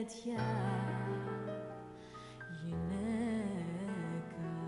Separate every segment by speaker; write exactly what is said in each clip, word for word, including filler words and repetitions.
Speaker 1: τέτοια γυναίκα.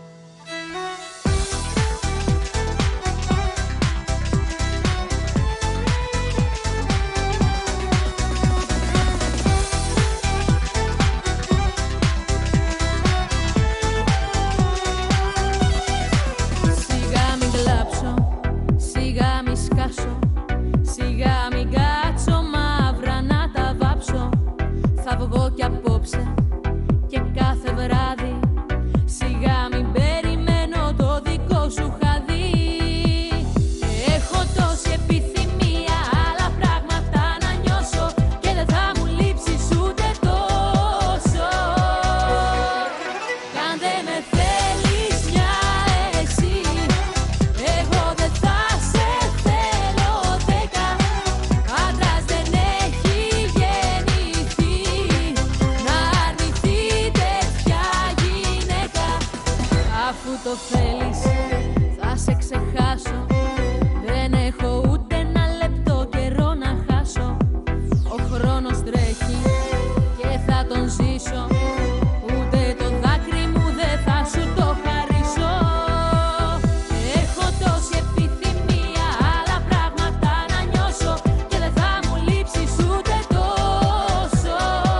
Speaker 1: Σιγά μην κλάψω, σιγά μην σκάσω, σιγά μην κάτσω μαύρα να τα βάψω. Θα βγω κι απόψε και κάθε βράδυ, σιγά μην περιμένω το δικό σου χαδί. Έχω τόση επιθυμία, άλλα πράγματα να νιώσω και δεν θα μου λείψεις ούτε τόσο. Κι αν δεν με θέλεις μια εσύ, εγώ δεν θα σε θέλω δέκα. Άντρας δεν έχει γεννηθεί να αρνηθεί τέτοια γυναίκα. Αφού το θέλεις θα σε ξεχάσω, δεν έχω ούτε ένα λεπτό καιρό να χάσω. Ο χρόνος τρέχει και θα τον ζήσω, ούτε το δάκρυ μου δεν θα σου το χαρίσω. Έχω τόση επιθυμία, άλλα πράγματα να νιώσω και δεν θα μου λείψεις ούτε τόσο.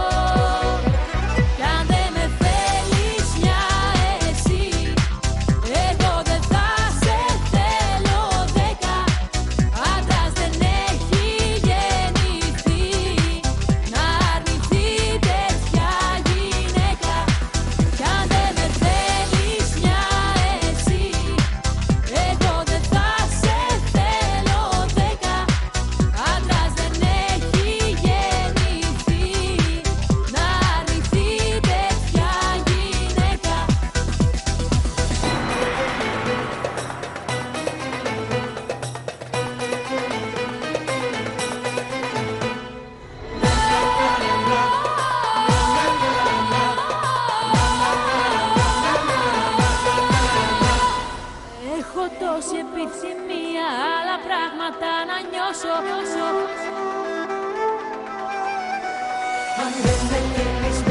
Speaker 1: Κι αν δεν με θέλεις μια εσύ, εγώ δεν θα σε θέλω δέκα. Άντρας δεν έχει γεννηθεί να αρνηθεί τέτοια γυναίκα. Κι αν δεν με θέλεις μια εσύ, εγώ δεν θα σε θέλω δέκα. Άντρας δεν έχει γεννηθεί να αρνηθεί τέτοια γυναίκα. Έχω τόση επιθυμία, άλλα πράγματα να νιώσω.
Speaker 2: Αν δεν με θέλεις